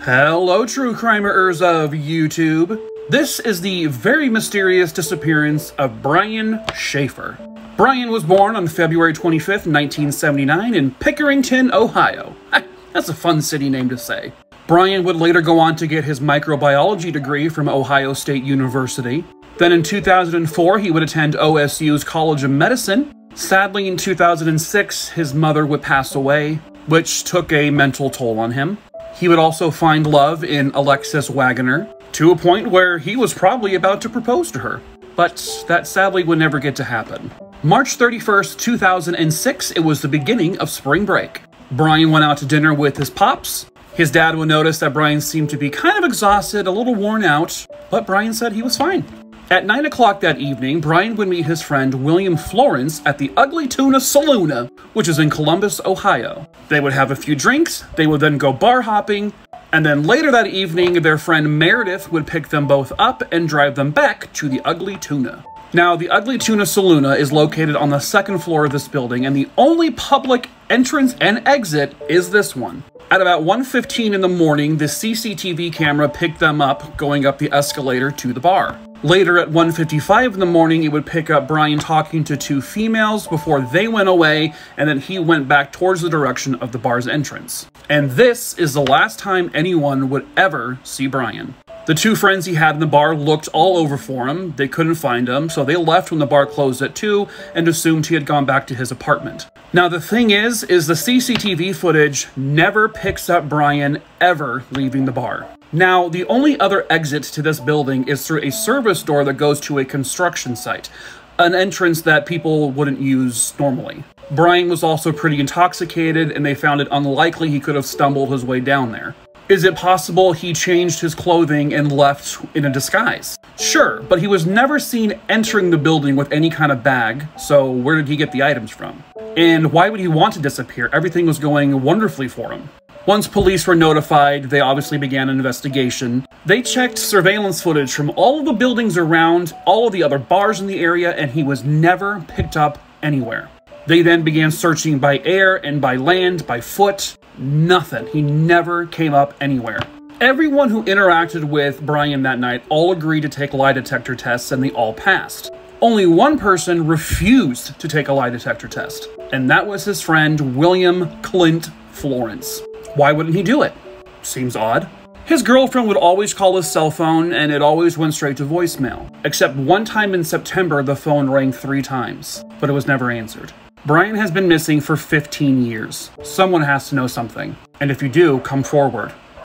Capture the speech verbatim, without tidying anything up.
Hello, true crimers of YouTube. This is the very mysterious disappearance of Brian Shaffer. Brian was born on February twenty-fifth, nineteen seventy-nine in Pickerington, Ohio. That's a fun city name to say. Brian would later go on to get his microbiology degree from Ohio State University. Then in two thousand four, he would attend O S U's College of Medicine. Sadly, in two thousand six, his mother would pass away, which took a mental toll on him. He would also find love in Alexis Waggoner, to a point where he was probably about to propose to her. But that sadly would never get to happen. March thirty-first, two thousand six, it was the beginning of spring break. Brian went out to dinner with his pops. His dad would notice that Brian seemed to be kind of exhausted, a little worn out, but Brian said he was fine. At nine o'clock that evening, Brian would meet his friend William Florence at the Ugly Tuna Saloona, which is in Columbus, Ohio. They would have a few drinks, they would then go bar hopping, and then later that evening, their friend Meredith would pick them both up and drive them back to the Ugly Tuna. Now, the Ugly Tuna Saloona is located on the second floor of this building, and the only public entrance and exit is this one. At about one fifteen in the morning, the C C T V camera picked them up going up the escalator to the bar. Later at one fifty-five in the morning, it would pick up Brian talking to two females before they went away, and then he went back towards the direction of the bar's entrance. And this is the last time anyone would ever see Brian. The two friends he had in the bar looked all over for him. They couldn't find him, so they left when the bar closed at two and assumed he had gone back to his apartment. Now the thing is, is the C C T V footage never picks up Brian ever leaving the bar. Now, the only other exit to this building is through a service door that goes to a construction site, an entrance that people wouldn't use normally. Brian was also pretty intoxicated, and they found it unlikely he could have stumbled his way down there. Is it possible he changed his clothing and left in a disguise? Sure, but he was never seen entering the building with any kind of bag, so where did he get the items from? And why would he want to disappear? Everything was going wonderfully for him. Once police were notified, they obviously began an investigation. They checked surveillance footage from all of the buildings around, all of the other bars in the area, and he was never picked up anywhere. They then began searching by air and by land, by foot. Nothing. He never came up anywhere. Everyone who interacted with Brian that night all agreed to take lie detector tests, and they all passed. Only one person refused to take a lie detector test, and that was his friend William Clint Florence. Why wouldn't he do it? Seems odd. His girlfriend would always call his cell phone, and it always went straight to voicemail. Except one time in September, the phone rang three times, but it was never answered. Brian has been missing for fifteen years. Someone has to know something. And if you do, come forward.